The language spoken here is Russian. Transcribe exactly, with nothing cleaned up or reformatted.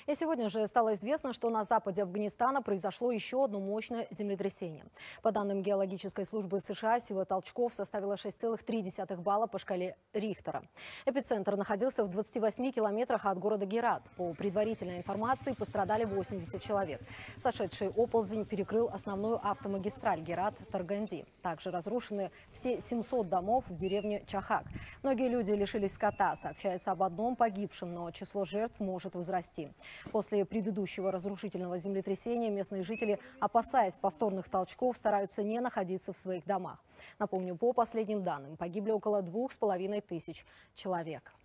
И сегодня же стало известно, что на западе Афганистана произошло еще одно мощное землетрясение. По данным геологической службы США, сила толчков составила шесть целых три десятых балла по шкале Рихтера. Эпицентр находился в двадцати восьми километрах от города Герат. По предварительной информации, пострадали восемьдесят человек. Сошедший оползень перекрыл основную автомагистраль Герат-Тарганди. Также разрушены все семьсот домов в деревне Чахак. Многие люди лишились скота. Сообщается об одном погибшем, но число жертв может возрасти. После предыдущего разрушительного землетрясения местные жители, опасаясь повторных толчков, стараются не находиться в своих домах. Напомню, по последним данным, погибли около двух с половиной тысяч человек.